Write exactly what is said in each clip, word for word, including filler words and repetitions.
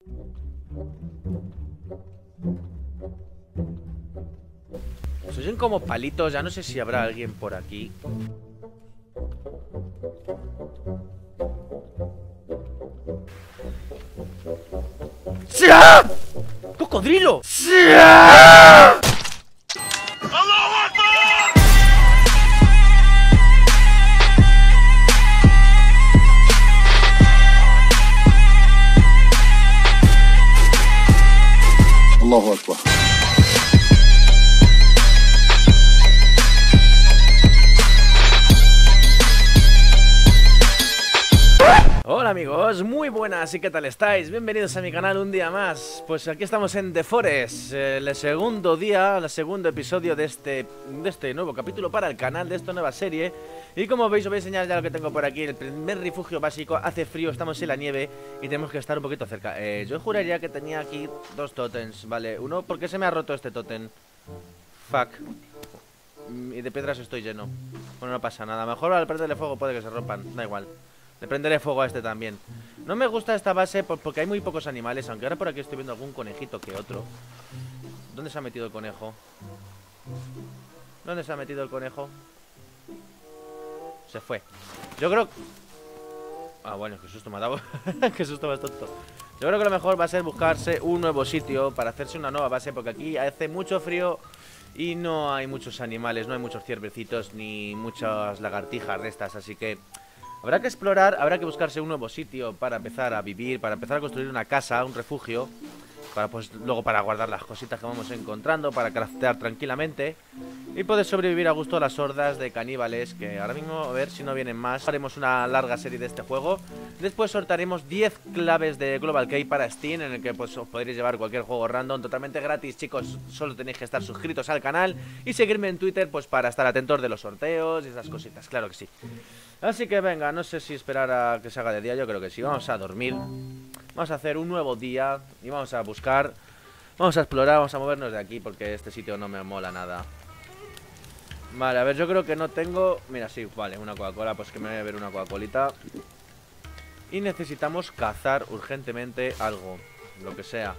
Se oyen como palitos, ya no sé si habrá alguien por aquí. ¡Sia! ¡Cocodrilo! ¡Sia! Allahu Akbar. Hola amigos, muy buenas, ¿y qué tal estáis? Bienvenidos a mi canal un día más. Pues aquí estamos en The Forest, el segundo día, el segundo episodio de este, de este nuevo capítulo para el canal, de esta nueva serie. Y como veis, os voy a enseñar ya lo que tengo por aquí. El primer refugio básico, hace frío, estamos en la nieve y tenemos que estar un poquito cerca. eh, Yo juraría que tenía aquí dos tótems, vale. Uno, ¿por qué se me ha roto este tótem? Fuck. Y de piedras estoy lleno. Bueno, no pasa nada, mejor al perderle fuego puede que se rompan, da igual. Le prenderé fuego a este también. No me gusta esta base porque hay muy pocos animales, aunque ahora por aquí estoy viendo algún conejito que otro. ¿Dónde se ha metido el conejo? ¿Dónde se ha metido el conejo? Se fue. Yo creo... Ah, bueno, qué susto me ha dado. Qué susto más tonto. Yo creo que lo mejor va a ser buscarse un nuevo sitio para hacerse una nueva base, porque aquí hace mucho frío y no hay muchos animales, no hay muchos ciervecitos ni muchas lagartijas de estas, así que... habrá que explorar, habrá que buscarse un nuevo sitio para empezar a vivir, para empezar a construir una casa, un refugio, para pues luego para guardar las cositas que vamos encontrando, para craftear tranquilamente y poder sobrevivir a gusto a las hordas de caníbales, que ahora mismo a ver si no vienen más. Haremos una larga serie de este juego. Después sortaremos diez claves de Global Key para Steam, en el que pues os podréis llevar cualquier juego random totalmente gratis, chicos. Solo tenéis que estar suscritos al canal y seguirme en Twitter pues para estar atentos de los sorteos y esas cositas, claro que sí. Así que venga, no sé si esperar a que se haga de día, yo creo que sí. Vamos a dormir, vamos a hacer un nuevo día y vamos a buscar, vamos a explorar, vamos a movernos de aquí porque este sitio no me mola nada. Vale, a ver, yo creo que no tengo... Mira, sí, vale, una Coca-Cola, pues que me voy a beber una Coca-Colita. Y necesitamos cazar urgentemente algo, lo que sea.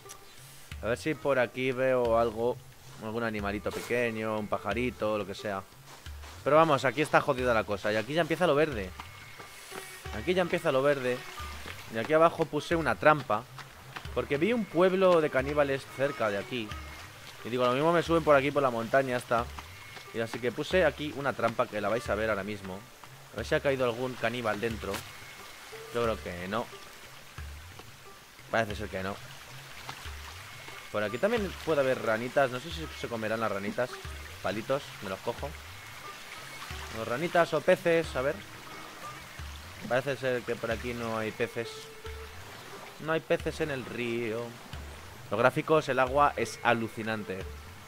A ver si por aquí veo algo, algún animalito pequeño, un pajarito, lo que sea. Pero vamos, aquí está jodida la cosa. Y aquí ya empieza lo verde. Aquí ya empieza lo verde. Y aquí abajo puse una trampa, porque vi un pueblo de caníbales cerca de aquí. Y digo, lo mismo me suben por aquí por la montaña esta. Y así que puse aquí una trampa que la vais a ver ahora mismo. A ver si ha caído algún caníbal dentro. Yo creo que no. Parece ser que no. Por aquí también puede haber ranitas. No sé si se comerán las ranitas. Palitos, me los cojo. O ranitas o peces, a ver. Parece ser que por aquí no hay peces. No hay peces en el río. Los gráficos, el agua es alucinante.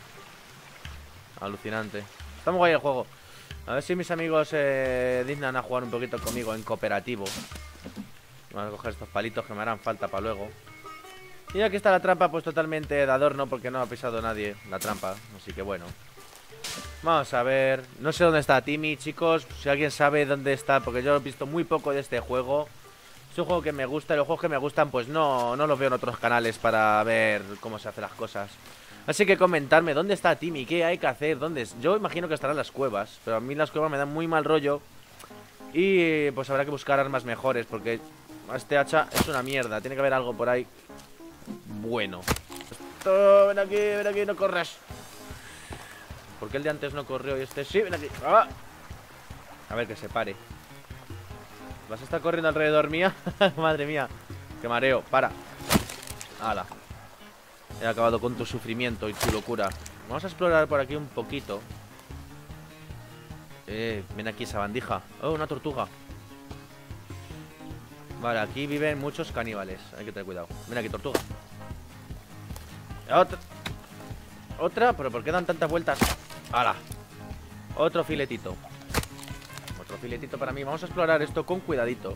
Alucinante. Está muy guay el juego. A ver si mis amigos eh, dignan a jugar un poquito conmigo en cooperativo. Vamos a coger estos palitos que me harán falta para luego. Y aquí está la trampa, pues totalmente de adorno, porque no ha pisado nadie la trampa. Así que bueno. Vamos a ver. No sé dónde está Timmy, chicos. Si alguien sabe dónde está, porque yo he visto muy poco de este juego. Es un juego que me gusta y los juegos que me gustan pues no, no los veo en otros canales para ver cómo se hacen las cosas. Así que comentarme dónde está Timmy, qué hay que hacer, dónde es. Yo imagino que estarán las cuevas, pero a mí las cuevas me dan muy mal rollo. Y pues habrá que buscar armas mejores, porque este hacha es una mierda. Tiene que haber algo por ahí bueno. Esto, ven aquí, ven aquí, no corras. ¿Por qué el de antes no corrió y este sí? Ven aquí. ¡Ah! A ver, que se pare. ¿Vas a estar corriendo alrededor mía? Madre mía. Qué mareo. Para. Hala. He acabado con tu sufrimiento y tu locura. Vamos a explorar por aquí un poquito. Eh, ven aquí esa bandija. Oh, una tortuga. Vale, aquí viven muchos caníbales. Hay que tener cuidado. Ven aquí, tortuga. Otra. Otra, pero ¿por qué dan tantas vueltas? ¡Hala! Otro filetito. Otro filetito para mí. Vamos a explorar esto con cuidadito.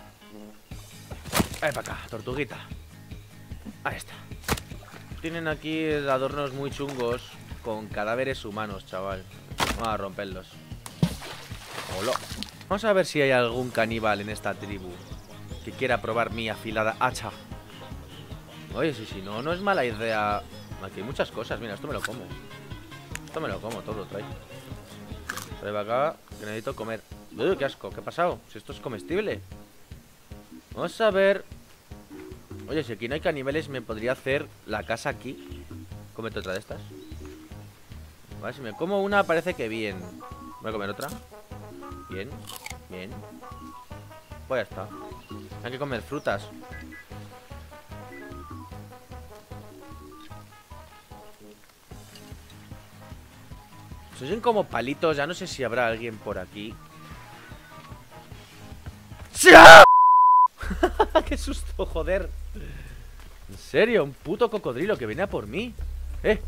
Ahí para acá, tortuguita. Ahí está. Tienen aquí adornos muy chungos con cadáveres humanos, chaval. Vamos a romperlos. Hola. Vamos a ver si hay algún caníbal en esta tribu que quiera probar mi afilada hacha. Oye, sí, sí, no, no es mala idea. Aquí hay muchas cosas, mira, esto me lo como. Esto me lo como todo, trae. Trae para acá, que necesito comer. Uy, qué asco, ¿qué ha pasado? Si esto es comestible. Vamos a ver. Oye, si aquí no hay caníbales, me podría hacer la casa aquí. Cómete otra de estas. Vale, si me como una, parece que bien. Voy a comer otra. Bien, bien. Pues ya está. Hay que comer frutas. Se oyen como palitos. Ya no sé si habrá alguien por aquí. ¡Sí! ¡Qué susto, joder! En serio, un puto cocodrilo que viene a por mí. ¡Eh!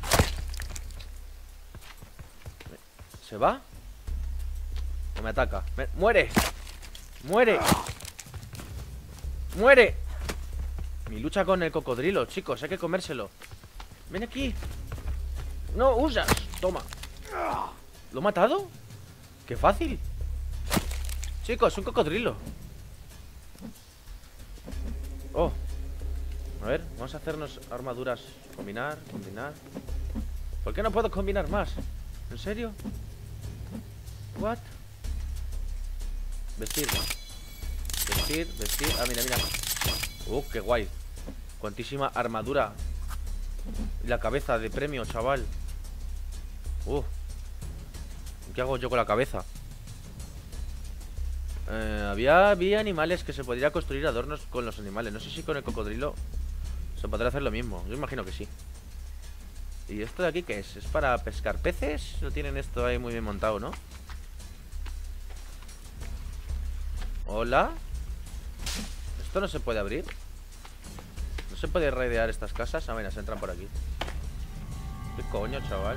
¿Se va? ¿O me ataca? Me... ¡Muere! ¡Muere! ¡Muere! Mi lucha con el cocodrilo, chicos, hay que comérselo. Ven aquí. No usas. Toma. ¿Lo he matado? ¡Qué fácil! Chicos, un cocodrilo. Oh. A ver, vamos a hacernos armaduras. Combinar, combinar. ¿Por qué no puedo combinar más? ¿En serio? What? Vestir. Vestir, vestir. Ah, mira, mira. Uh, qué guay. Cuantísima armadura. Y la cabeza de premio, chaval. Uh. ¿Qué hago yo con la cabeza? Eh, había, había animales que se podría construir adornos con los animales. No sé si con el cocodrilo se podrá hacer lo mismo. Yo imagino que sí. ¿Y esto de aquí qué es? ¿Es para pescar peces? Lo tienen esto ahí muy bien montado, ¿no? Hola. ¿Esto no se puede abrir? ¿No se puede raidear estas casas? Ah, mira, se entran por aquí. ¿Qué coño, chaval?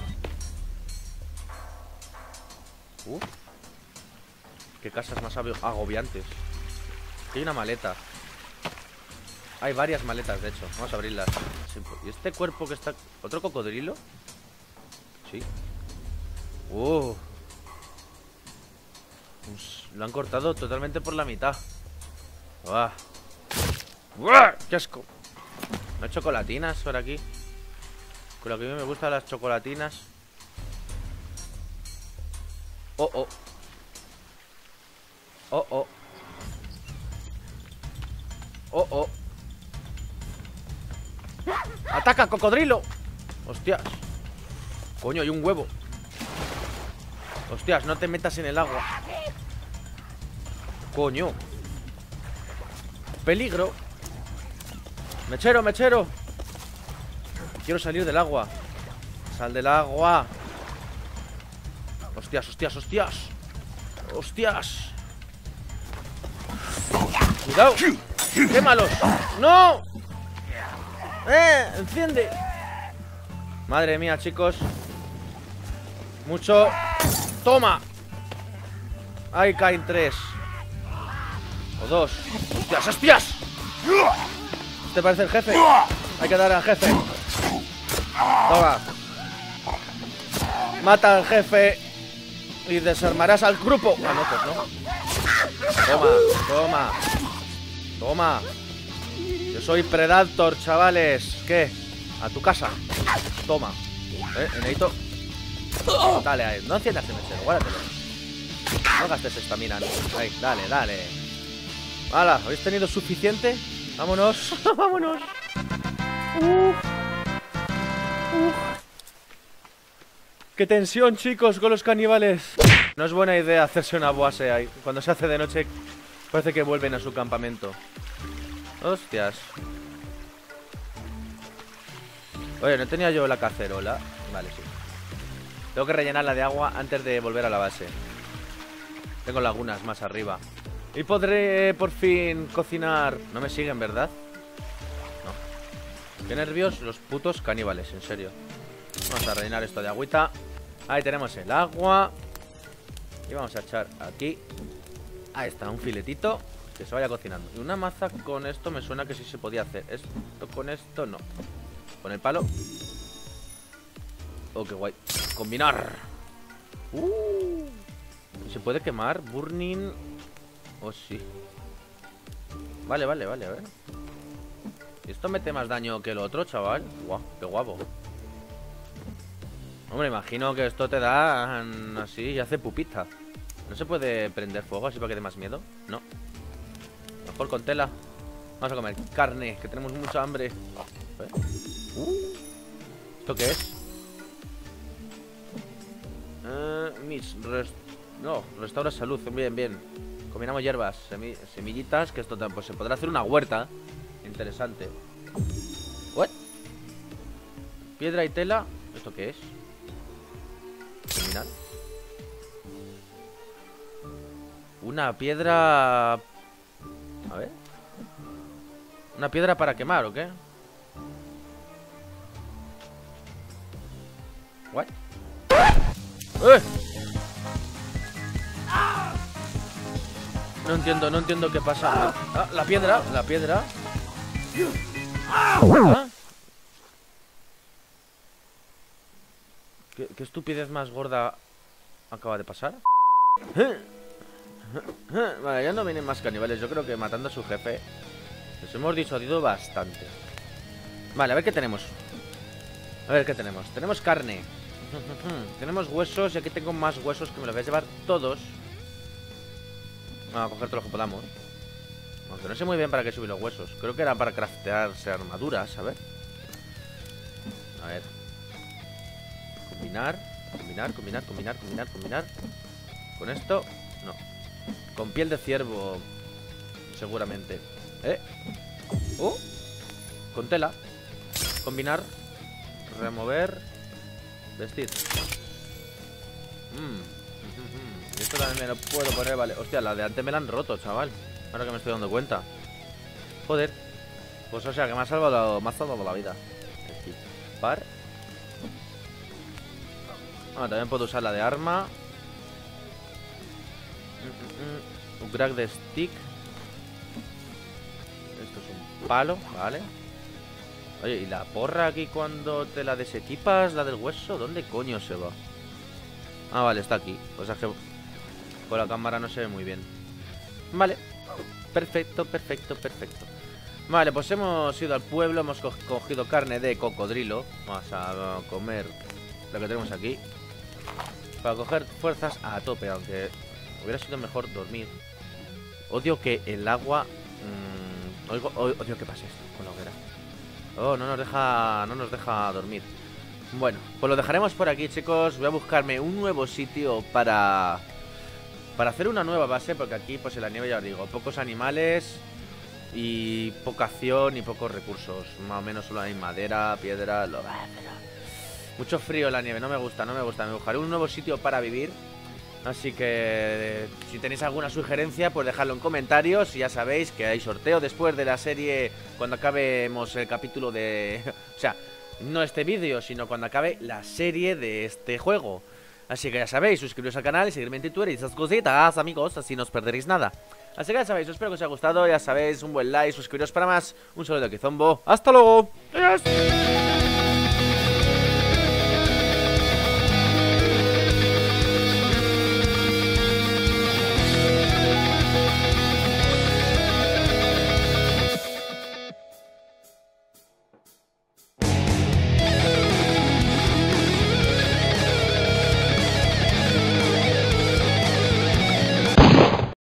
Uh. Qué casas más agobiantes. Aquí hay una maleta. Hay varias maletas, de hecho. Vamos a abrirlas. ¿Y este cuerpo que está...? ¿Otro cocodrilo? Sí. Uh. Lo han cortado totalmente por la mitad. ¡Uah! ¡Uah! ¡Qué asco! No hay chocolatinas por aquí. Con lo que a mí me gustan las chocolatinas. Oh, oh. Oh, oh. Oh, oh. ¡Ataca, cocodrilo! Hostias. Coño, hay un huevo. Hostias, no te metas en el agua. Coño. Peligro. Mechero, mechero. Quiero salir del agua. Sal del agua. Hostias, hostias, hostias. Hostias. Cuidado. Quémalos. ¡No! ¡Eh! ¡Enciende! Madre mía, chicos. Mucho. ¡Toma! Ahí caen tres. O dos. ¡Hostias, hostias! ¿Te parece el jefe? Hay que dar al jefe. Toma. Mata al jefe y desarmarás al grupo. Ah, no, pues no. Toma, toma. Toma. Yo soy Predator, chavales. ¿Qué? A tu casa. Toma. Eh, necesito. Dale, ahí. No enciendas el mechero, guárdatelo. No gastes estamina. Ahí, dale, dale. Hala, ¿habéis tenido suficiente? Vámonos. Vámonos. Uf. Uf. Qué tensión, chicos, con los caníbales. No es buena idea hacerse una base ahí. Cuando se hace de noche parece que vuelven a su campamento. Hostias. Oye, ¿no tenía yo la cacerola? Vale, sí. Tengo que rellenarla de agua antes de volver a la base. Tengo lagunas más arriba. Y podré por fin cocinar. No me siguen, ¿verdad? No. Qué nervios los putos caníbales, en serio. Vamos a rellenar esto de agüita. Ahí tenemos el agua. Y vamos a echar aquí. Ahí está, un filetito. Que se vaya cocinando. Y una maza con esto me suena que sí se podía hacer. Esto con esto no. Con el palo. Oh, qué guay. Combinar. Uh. ¿Se puede quemar? Burning. Oh, sí. Vale, vale, vale, a ver. Esto mete más daño que el otro, chaval. Guau, qué guapo. Hombre, imagino que esto te da así y hace pupita. ¿No se puede prender fuego así para que dé más miedo? No. Mejor con tela. Vamos a comer carne, que tenemos mucha hambre. ¿Eh? Uh, ¿Esto qué es? Uh, mis rest No, restaura salud. Bien, bien. Combinamos hierbas, semi semillitas. Que esto pues, se podrá hacer una huerta. Interesante. ¿What? Piedra y tela. ¿Esto qué es? Combinar. Una piedra. A ver. ¿Una piedra para quemar o qué? ¿What? ¡Eh! No entiendo, no entiendo qué pasa. Ah, la piedra, la piedra. ¿Ah? ¿Qué, qué estupidez más gorda acaba de pasar? Vale, ya no vienen más caníbales. Yo creo que matando a su jefe les hemos disuadido bastante. Vale, a ver qué tenemos. A ver qué tenemos. Tenemos carne. Tenemos huesos. Y aquí tengo más huesos que me los voy a llevar todos. Vamos a coger todos los que podamos. Aunque no sé muy bien para qué subir los huesos. Creo que eran para craftearse armaduras. A ver. A ver. Combinar. Combinar, combinar, combinar, combinar, combinar. Con esto. No. Con piel de ciervo. Seguramente. ¿Eh? Oh. Con tela. Combinar. Remover. Vestir. Mmm. Y esto también me lo puedo poner, vale. Hostia, la de antes me la han roto, chaval. Ahora que me estoy dando cuenta. Joder. Pues o sea, que me ha salvado, me ha salvado la vida. Equipar. Ah, también puedo usar la de arma. Un crack de stick. Esto es un palo, vale. Oye, ¿y la porra aquí cuando te la desequipas? ¿La del hueso? ¿Dónde coño se va? Ah, vale, está aquí. O sea que con la cámara no se ve muy bien. Vale. Perfecto, perfecto, perfecto. Vale, pues hemos ido al pueblo. Hemos co cogido carne de cocodrilo. Vamos a comer lo que tenemos aquí para coger fuerzas a tope. Aunque hubiera sido mejor dormir. Odio que el agua mmm, oigo, odio que pase esto con la hoguera. Oh, no nos deja, no nos deja dormir. Bueno, pues lo dejaremos por aquí, chicos. Voy a buscarme un nuevo sitio para Para hacer una nueva base. Porque aquí, pues en la nieve, ya os digo, pocos animales y poca acción y pocos recursos. Más o menos solo hay madera, piedra, lo... Mucho frío en la nieve, no me gusta, no me gusta. Me buscaré un nuevo sitio para vivir. Así que si tenéis alguna sugerencia, pues dejadlo en comentarios. Y ya sabéis que hay sorteo después de la serie, cuando acabemos el capítulo de... O sea, no este vídeo, sino cuando acabe la serie de este juego. Así que ya sabéis, suscribiros al canal y seguirme en Twitter y esas cositas, amigos, así no os perderéis nada. Así que ya sabéis, espero que os haya gustado, ya sabéis, un buen like, suscribiros para más. Un saludo de Kizombo, hasta luego. Adiós.